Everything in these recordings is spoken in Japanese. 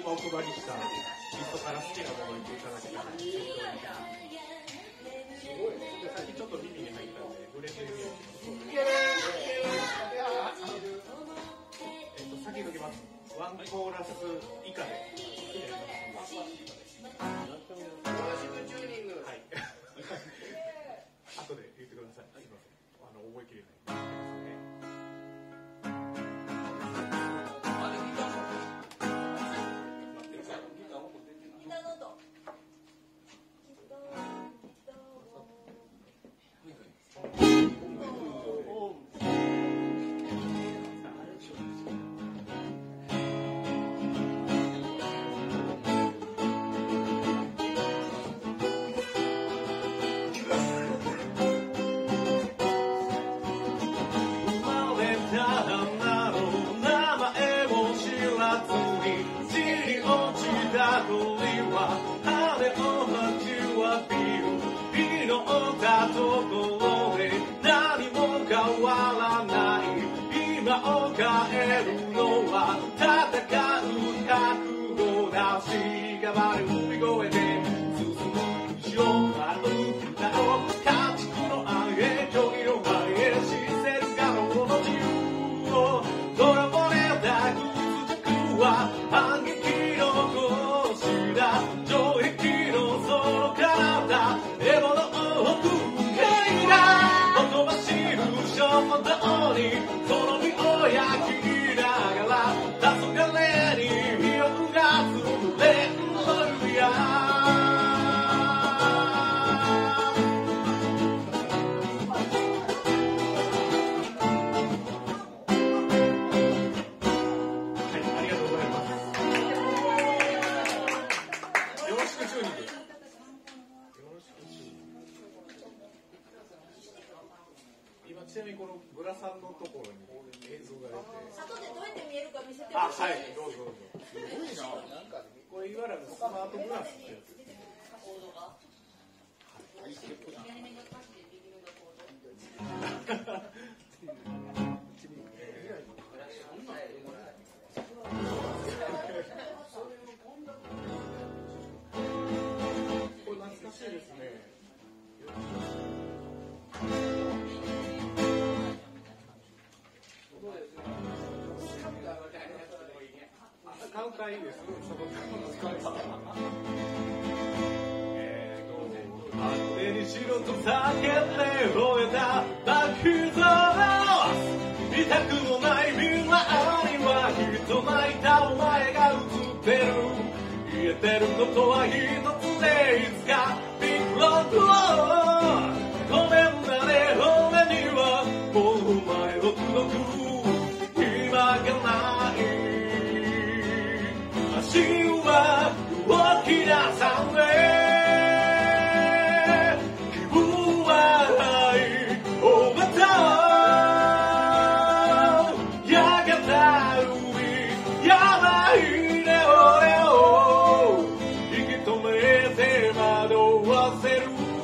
お配りしたリストから好きなものを言っていただけたら。さっきちょっと耳に入ったんで、ブレンド入れよう。先に書きます。ワンコーラス以下で。はい。後で言ってください。すみません。覚えきれない。ちなみにこのグラさんのところに映像が出て、 外でどうやって見えるか見せてほしい。はい、どうぞどうぞ。すごいな。これいわゆるスマートグラスってやつですね。これ懐かしいですね。カウンターいいです。当てにしろと叫んで吠えたバックドア見たくもない未来にはきっと泣いたお前が映ってる言えてることは一つでいつかビッグロックごめんなね俺にはもうお前を届く今がない足は動き出さね気分はないおまたやがた海やばいね俺を引き止めて惑わせる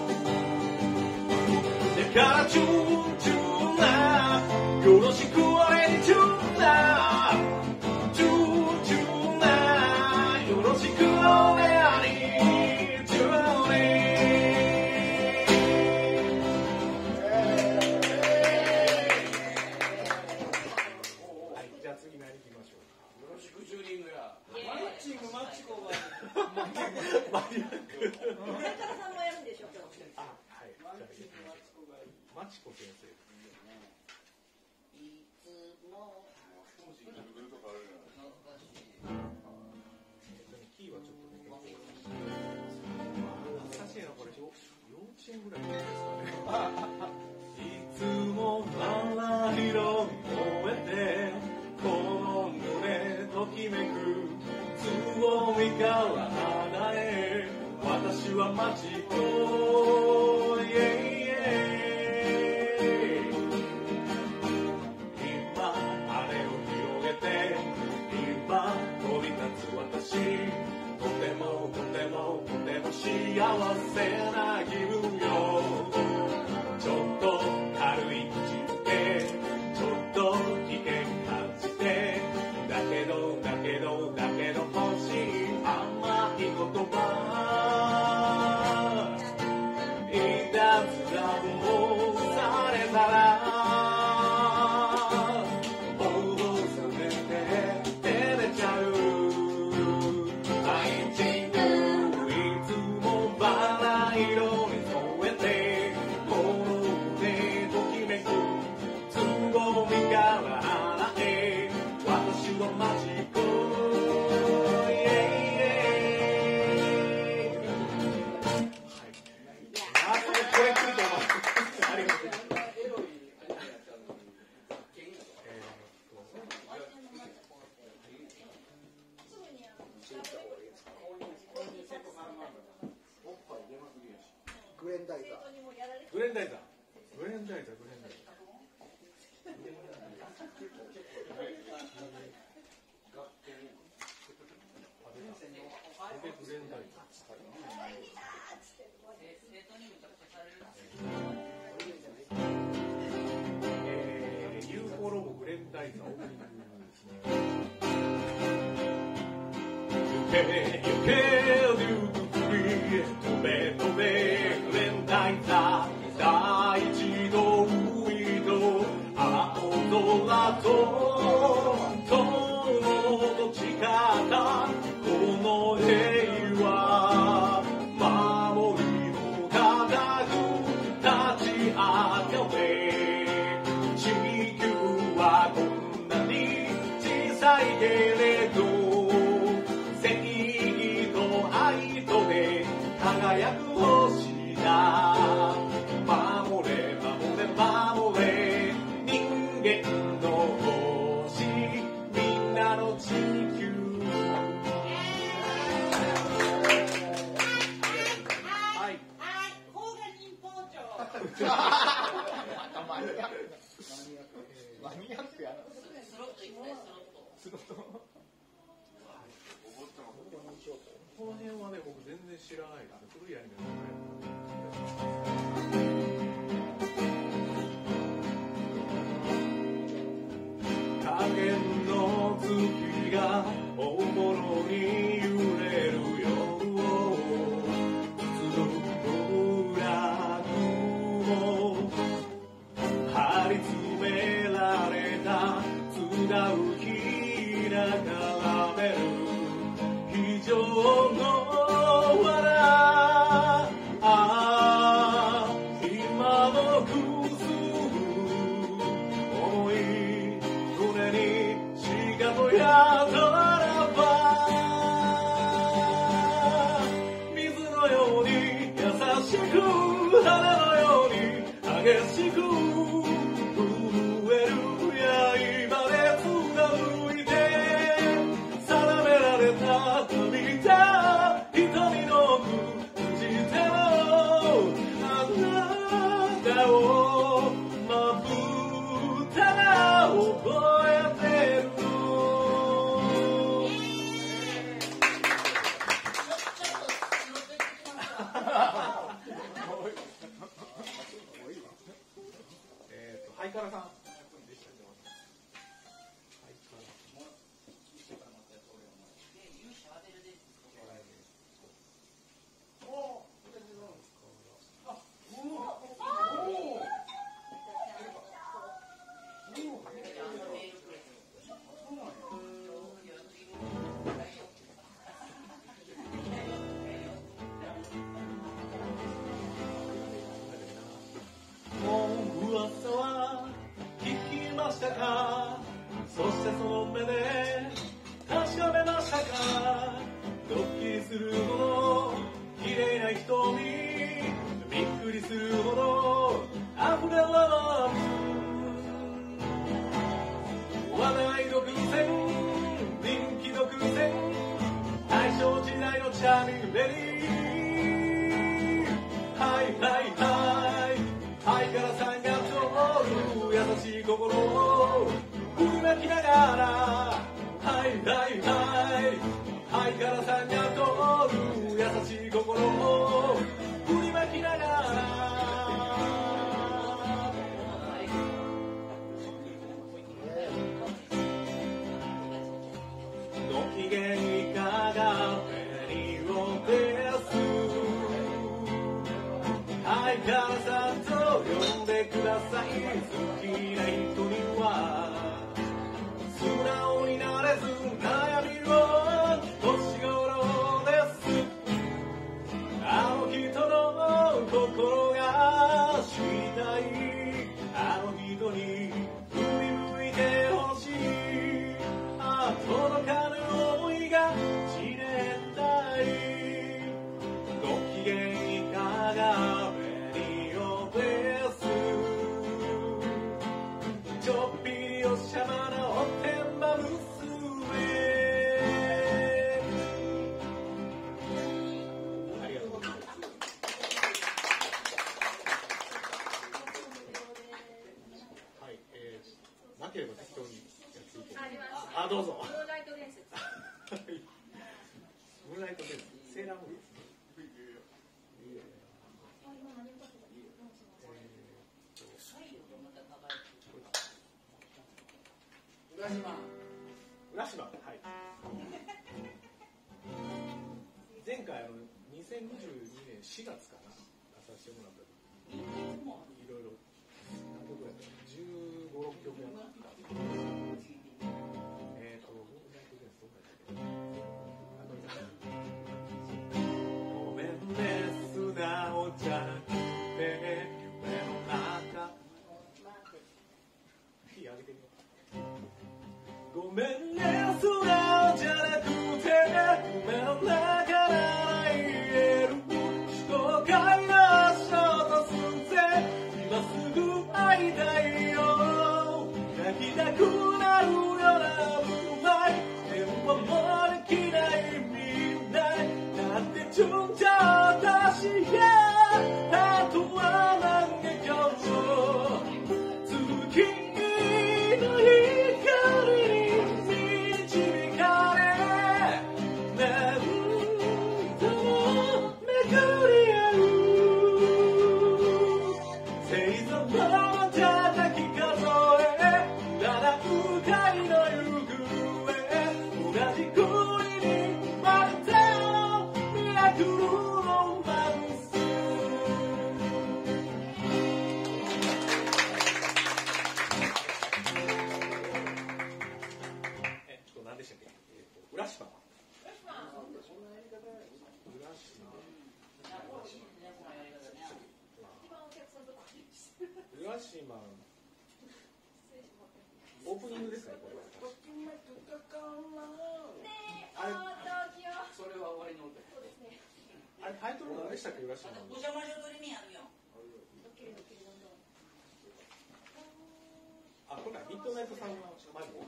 だからチュンチュンなよろしく俺にチュンなチュンチュンなよろしく俺にチュンにはい、じゃあ次何行きましょうか。よろしくチューニングやマッチングマッチコがマリアックこれからさんもやるんでしょ今日。 あ、はい。マチコ先生。キーはちょっとね、懐かしいなこれ。幼稚園ぐらいですかね。いつも笑いを燃えて、この胸ときめくつぼみから花へ。私はマチコ。とても幸せな気分よならもう覚めて照れちゃう愛人いつもバラ色に添えて物でときめくつぼみから花へ私のマジックグレンダイザー。 グレンダイザー。グレンダイザー。UFO ロボグレンダイザーオープニングですね。You can do free 飛べ飛べグレンダイザー大地の海と青空と友の力この平和守りの固く立ち上がれ地球はこんなに小さいけれど正義と愛とで輝く星だ守れ守れ守れ人間の星みんなの地球はい高賀忍法長マニアックやな。 スロットいきたいスロットこの辺はね僕全然知らないです古いアニメ影の月がおもろに揺れるよつらくも張り詰められた綱をひらからめる非常の罠今のクズ重い胸にしがとやったらば水のように優しく花のように激しく震える刃で貫いて定められた旅だ瞳の奥閉じてもあなたをまぶたが覚えてるハイカラさん噂は聞きましたかそしてその目で確かめましたかドッキリするほど綺麗な瞳びっくりするほど溢れるラブ話題の偶然人気の偶然大正時代のチャーミングレディーはいはいはいハイカラさんが通る優しい心を振りまきながらはいはいはいハイカラさんが通る優しい心を振りまきながらご機嫌いかがペニオですハイカラさんと呼んでてください。好きな人には素直になれず悩みを年頃です。あの人の心が知りたい。あの人に振り向いてほしい。届かぬ想いがじれったい。ご機嫌いかがベリオです。ちょっぴりおしゃまなおてんば娘。ありがとうございます。はい、なければ適当にやっていこう。あ、どうぞ。ムーンライト伝説。ムーンライト伝説。セーラームーンですね。浦島、はい。前回2022年4月かな、出させてもらった時、いろいろ何曲やったか15、6曲やった。ごめんね、素直じゃなくて夢の中。いい、あげてみよう。ごめんね、素直じゃなくて夢の中なら言える。後悔のショート寸前、今すぐ会いたいよ。泣きたくなるようなムーンライト。電話もできないみんなだってちょんじゃ私や。あとは何で今日も月の光に導かれ何度も巡り合う。星座の叩き数え7回の行方。同じ国に生まれたミラクルロマンス。何でしたっけ？浦島。浦島。オープニングですね、これは。あれ、 それは終わりの音。 あれタイトル何でしたっけ、浦島。 お邪魔しとりにやるよ。 あ、これミッドナイトさんの前に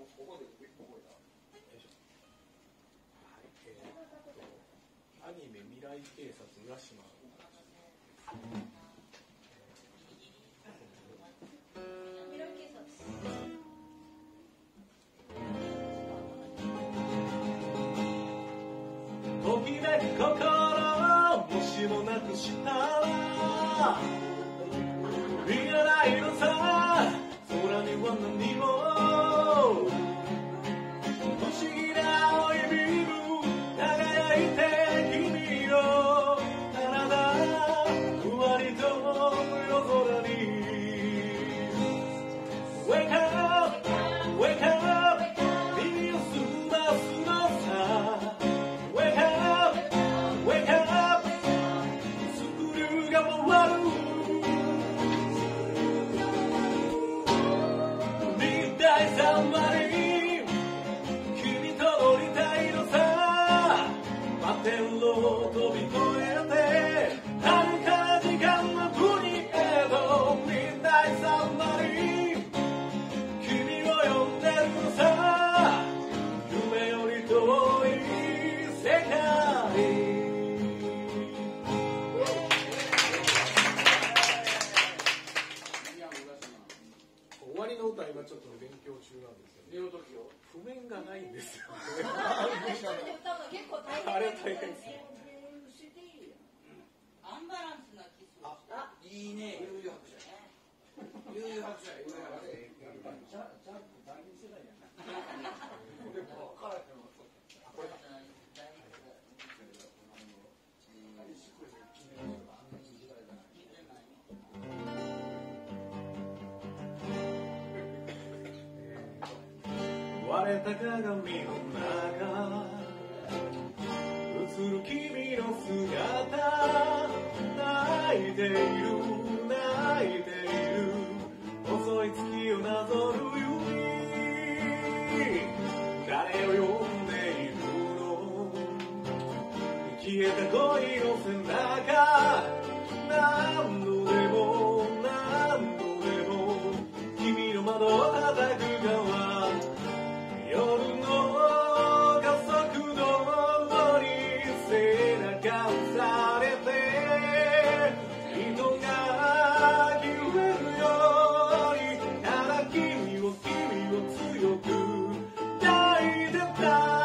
アニメ未来警察浦島。 未来警察。 ときめく心もしもなくしたらいらないのさ。空には何も不思議な青いビーム輝いて君の体ふわりと夜空に Wake up, wake up 耳を澄ますのさ。 Wake up, wake up スクリューが回る。立体サンマリン君と乗りたいのさ。摩天楼を飛び越えて遥か時間の国へと。立体サンマリン君を呼んでるのさ。夢より遠い世界。終わりの歌今ちょっと勉強中なんですよね。譜面がないんですよ。 一人で歌うの結構大変。 あれ大変ですね。 アンバランスなキスをした。 いいね。悠々白書。悠々白書。 こ割れた鏡の中映る君の姿泣いている泣いている細い月をなぞる指誰を呼んでいるの消えた恋の背中何度でも何度でも君の窓を叩く側夜の加速道に背中をされて人が消えるようにただ君を強く抱いてた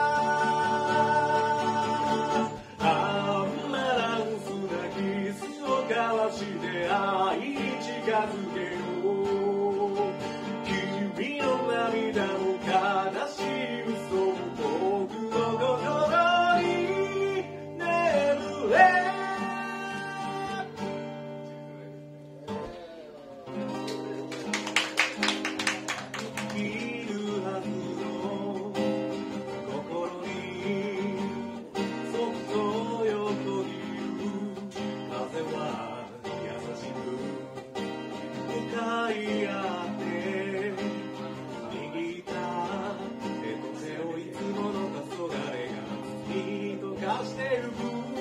アンバランスなキスを交わして愛に近づけよう君の涙も悲しい嘘も僕の心に眠れいるはずの心にそっと横切る風は優しく向かい合って握った手と手をいつもの黄昏がに溶かしてゆく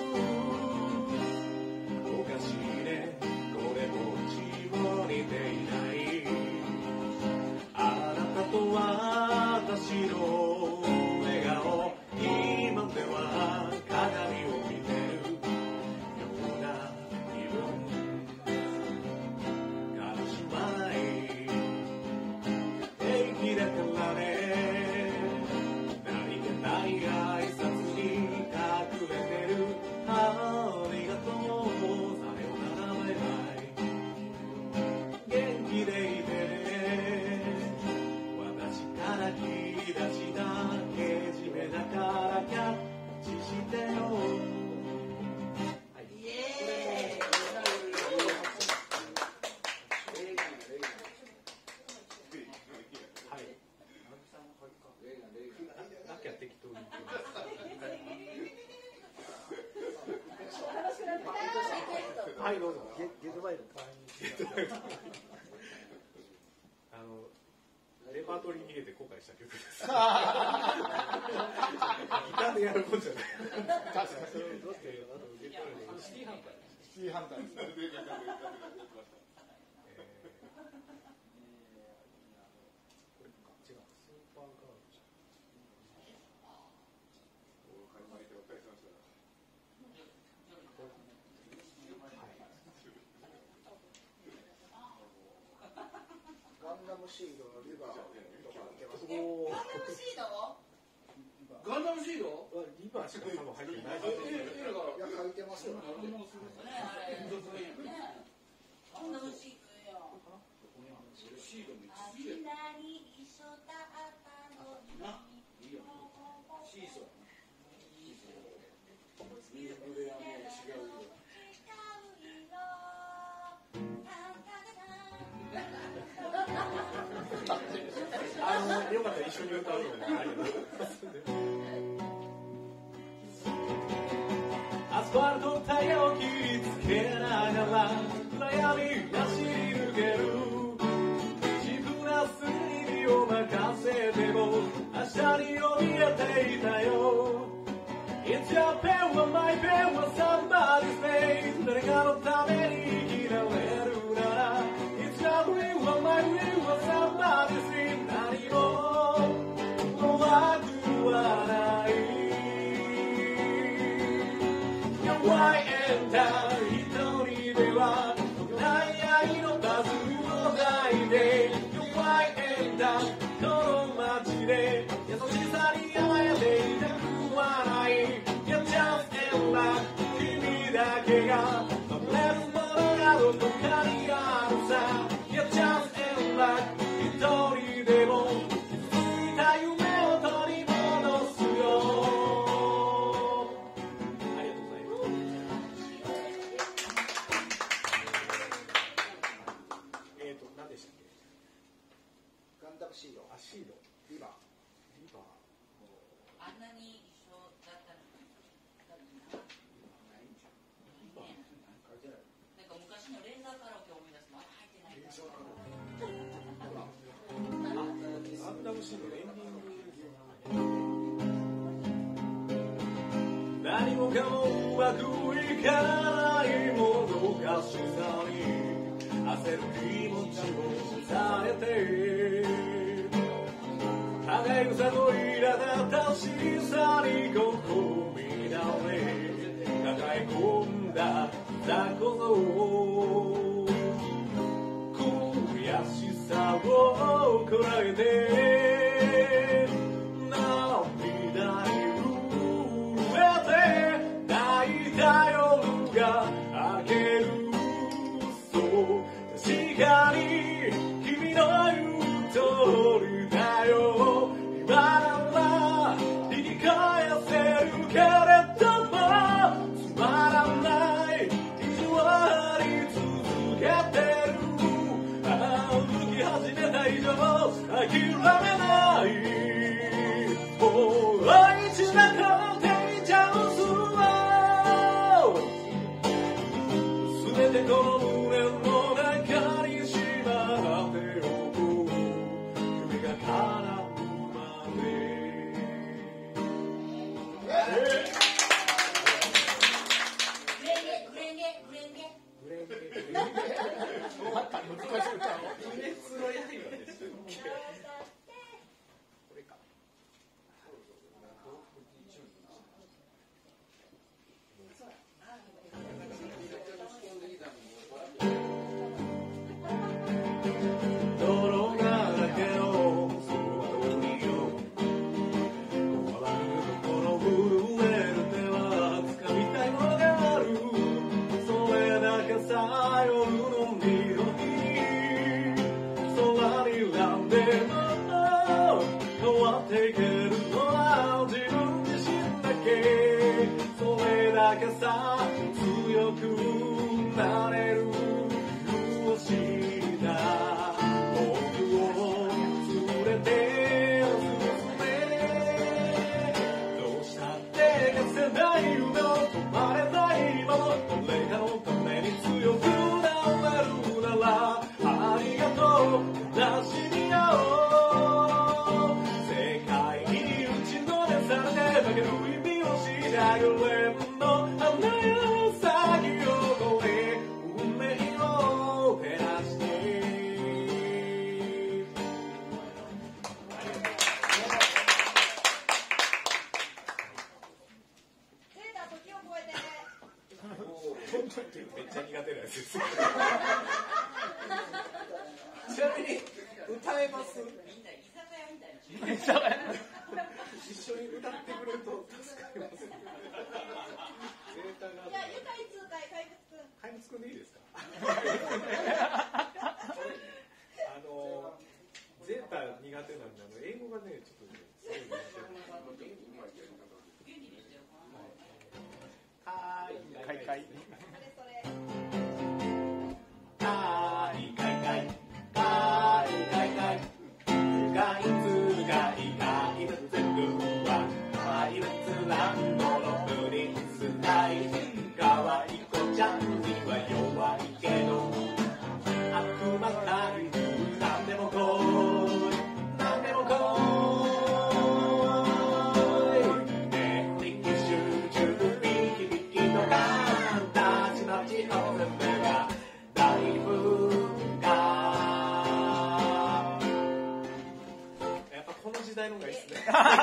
おかしいねこれもちも似ていないあなたと私の笑顔今では鏡を見てるような気分悲しまない平気だからね何気ない挨拶に隠れてるありがとうさよならバイバイ元気でいてね私から切り出したけじめだからキャッチしてよイエーイなきゃ適当に言ってはいどうぞゲートバイルレパートリーに入れて後悔した曲ですギターでやるもんじゃない確かにそれをどうしてシティハンターですガンダムシードのリバーとか出ますね。 ガンダムシードガンダムシードリバーしか多分入ってないいや書いてますよ。 ねあれねガンダムシードよシードめっちゃあんなに一緒だったのにいいよシーソーみんなブレアも違うよよかったら一緒に歌うのもありがとうアスファルトタイヤを切りつけながら暗闇走り抜ける自分なすりを任せても明日にを見えていたよ It's your pen or my pen or somebody's face 誰かのために生きられるなら It's your dream or my dream or somebody's dream 何も怖くはない弱いエンター一人ではない愛のバズを抱いて弱いエンターこの街で優しさに甘えていたくはない You're just in love 君だけが守れるものがどこかにあるさ You're just in love 一人でも気づいた夢を取り戻すよありがとうございます何でしたっけガンダムシード、 シードリバー。 あんなに一緒だったのになんか昔のレーザーカラオケを思い出すと、あれ入ってないあんな虫のエンディング何もかもうまくいかないもどかしさに焦る気持ちをされて歯がさの苛立たしさに心乱れ抱え込んだだこそ悔しさをこらえて涙に震えて泣いた夜が明けるそう確かに君の言う通りだよ今なら引き返せるけれどもつまらない意地悪に続けてる歩き始めた以上諦めないもう一度こっていちゃうすべてこの胸の中にしまっておこう夢が叶うまで難しい歌を鬼滅の刃ですよこれか泥だらけのその通りを困るところ震える手は掴みたいものがあるそれだけさ夜の緑空にらんでも変わっていけるのは自分自身だけそれだけさ強くなれる勇しだ僕を連れて進めどうしたって消せない夢を止まれない今の誰かのために強くなれるならありがとう悲しみよ世界に打ちのめされて負ける意味を知られんの花よ先を越え運命を照らしてめっちゃ苦手なやつですちなみに歌えますみんな居酒屋みたいな一緒に歌ってくれると助かりますじゃあゆかい通会怪物くん怪物くんでいいですかゼータ苦手なんで英語がねちょっとねすごい元気にしてよかいかいそれかいかいかいかいかいかいかいつがいかいぶつくはかいぶつなんのろプリンス大かわいこちゃんには弱いけど悪魔怪獣なんでもこいなんでもこいね力集中ビキビキのガンたちまちの全部が大噴火やっぱこの時代の方がいいですね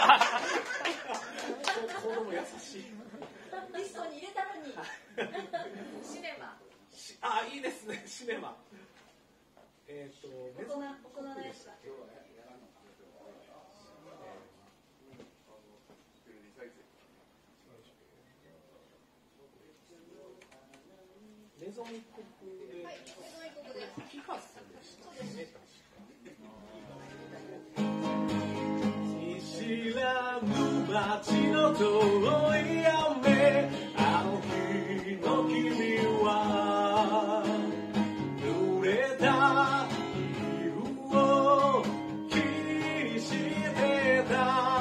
子供優しいリストに入れたのにシネマあ、いいですね、シネマ大人のやつだメゾミコクで、 はい、メゾミコクですピカソでしたね、見知らぬ街の遠い雨あの日の君は濡れた昼を気にしてた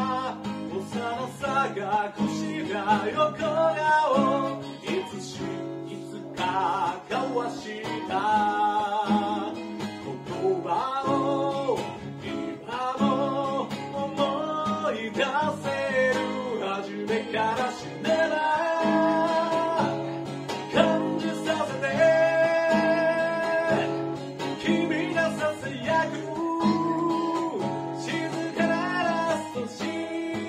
横顔いつか交わした言葉を今も思い出せる初めから死ねない感じさせて君がささやく静かなラストシーン。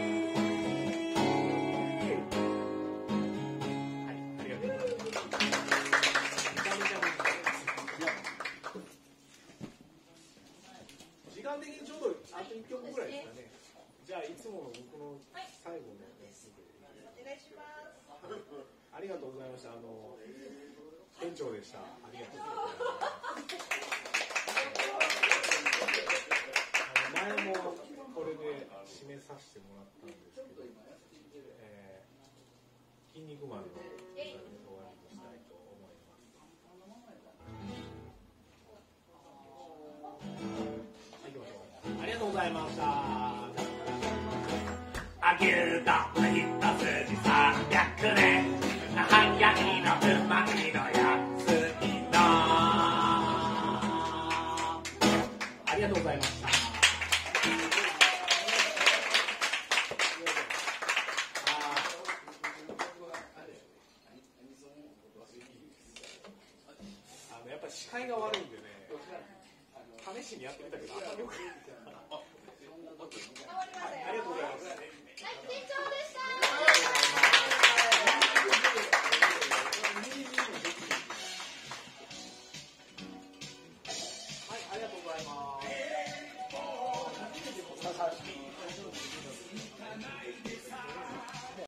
はい、ありがとうございます。時間的にちょうどあと1曲ぐらいですかね。じゃあいつもの僕の最後のやつでお願いします。 ありがとうございました。店長でした。ありがとうございます。前もこれで締めさせてもらったんですけど、筋肉マンの歌で終わりにしたいと思います。はい、行きましょう。ありがとうございました。 あげると一筋300年早いのうまいの安いのありがとうございました。やっぱり視界が悪いんでね、試しにやってみたけど、あんまりよくない。ありがとうございます。 店長でした。 はい、ありがとうございます。